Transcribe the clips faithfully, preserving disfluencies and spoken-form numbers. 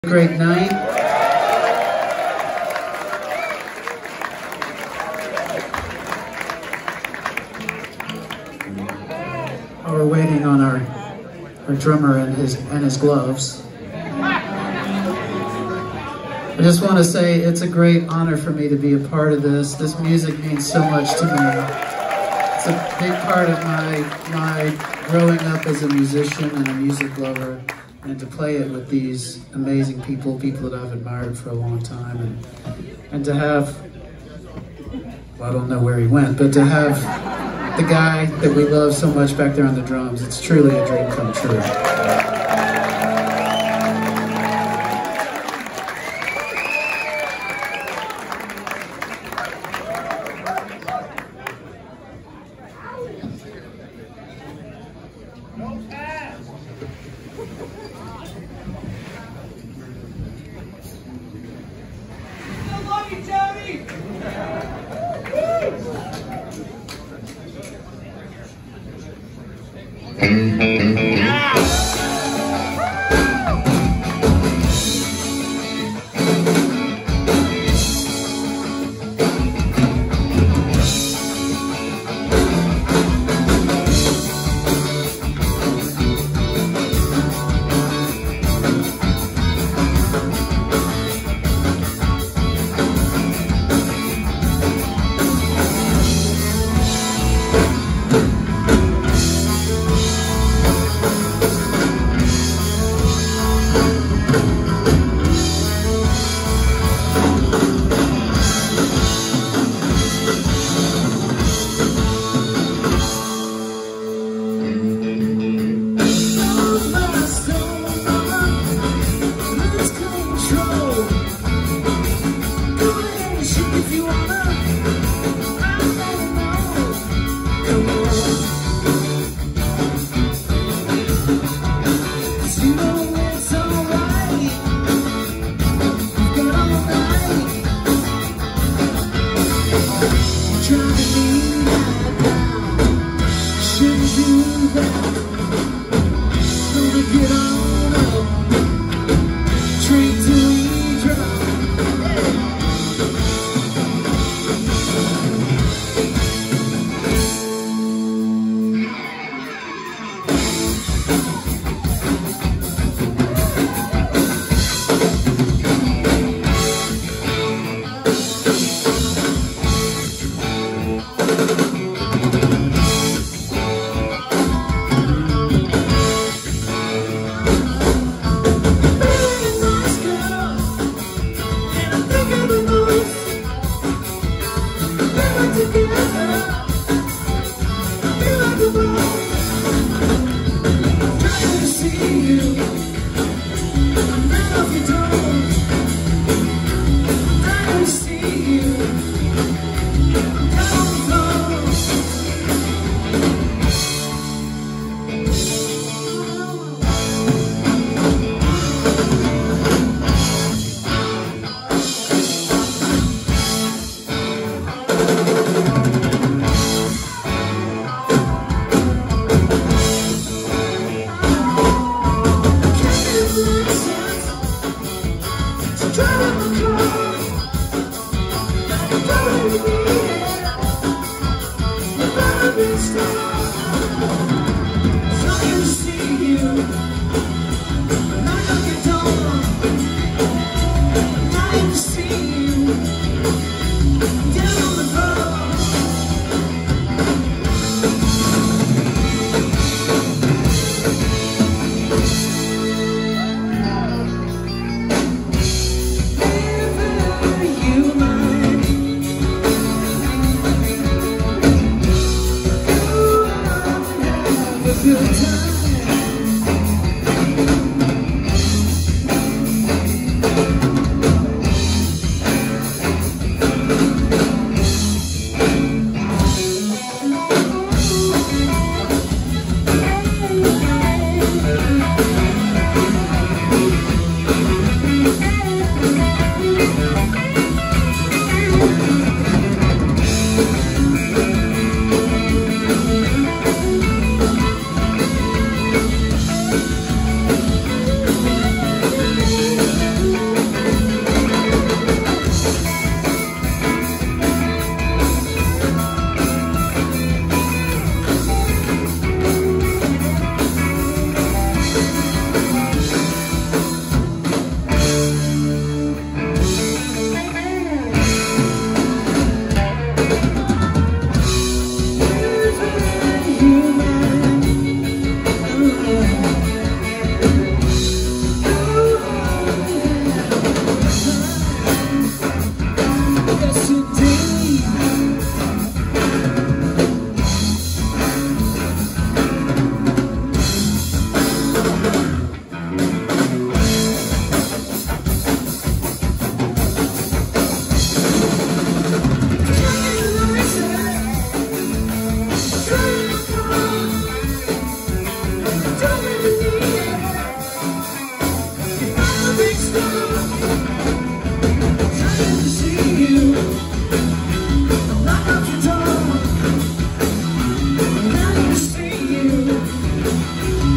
Great night. While we're waiting on our our drummer and his and his gloves, I just want to say it's a great honor for me to be a part of this. This music means so much to me. It's a big part of my my growing up as a musician and a music lover. And to play it with these amazing people, people that I've admired for a long time, and and to have, well, I don't know where he went, but to have the guy that we love so much back there on the drums, it's truly a dream come true.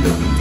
you.